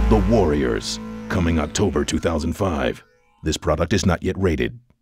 The Warriors, coming October 2005. This product is not yet rated.